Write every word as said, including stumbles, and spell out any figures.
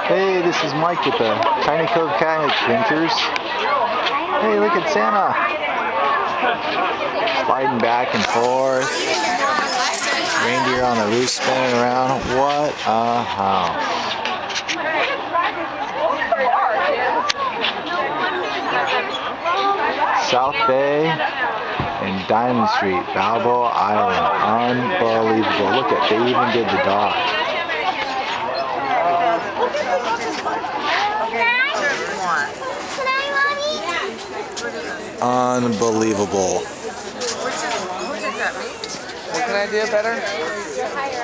Hey, this is Mike with the Tiny Cove Kayak Adventures. Hey, look at Santa. Sliding back and forth. Reindeer on the roof spinning around. What a house. South Bay and Diamond Street, Balboa Island. Unbelievable. Look at, they even did the dock. Unbelievable. What can I do better?